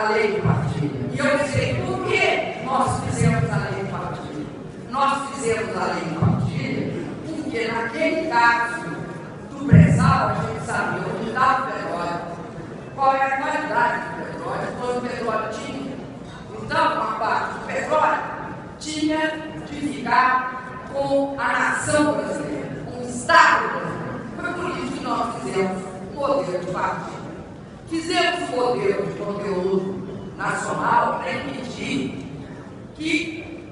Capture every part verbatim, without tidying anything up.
a lei de partilha. E eu sei por que nós fizemos a lei de partilha. Nós fizemos a lei de partilha porque, naquele caso do pré-sal, a gente sabia onde estava o petróleo, qual era a qualidade do petróleo, quanto petróleo tinha. Então, uma parte do petróleo tinha de ficar com a nação brasileira, com o Estado brasileiro. Foi por isso que nós fizemos o modelo de partilha. Fizemos o modelo de conteúdo nacional para impedir que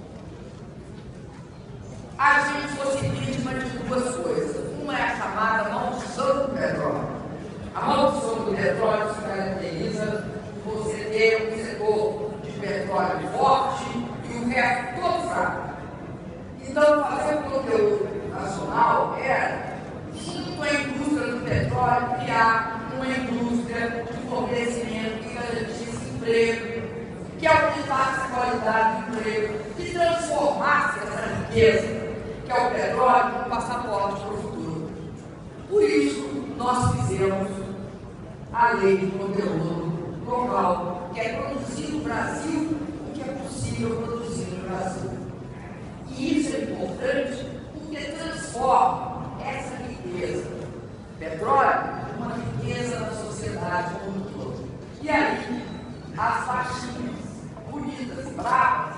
a gente fosse vítima de duas coisas. Uma é a chamada maldição do petróleo. A maldição do petróleo se caracteriza por você ter um setor de petróleo forte e o resto todo fraco. Então, fazer o conteúdo nacional era, junto com a indústria do petróleo, criar uma indústria de fornecimento que garantisse emprego, que aumentasse a qualidade do emprego, que transformasse essa riqueza, que é o petróleo, num passaporte para o futuro. Por isso, nós fizemos a lei de conteúdo local, que é produzir no Brasil o que é possível produzir no Brasil. E isso é importante porque transforma essa riqueza, petróleo, uma riqueza na sociedade como um todo. E aí, as faixinhas bonitas, bravas,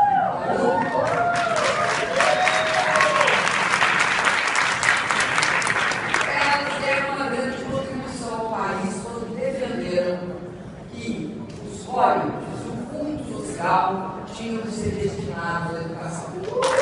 elas deram uma grande contribuição ao país quando defenderam que os royalties, o fundo social, tinham de ser destinados à educação.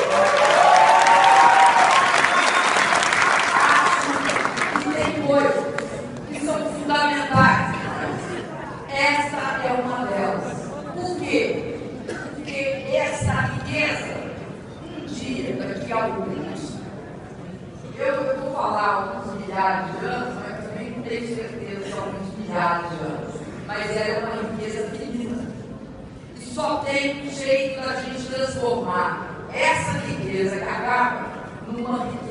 Acho que tem coisas que são fundamentais. Essa é uma delas. Por quê? Porque essa riqueza, um dia, daqui a alguns, eu, eu vou falar alguns milhares de anos, mas também não tenho certeza de alguns milhares de anos, mas é uma riqueza finita. E só tem um jeito da gente transformar essa riqueza que acaba numa riqueza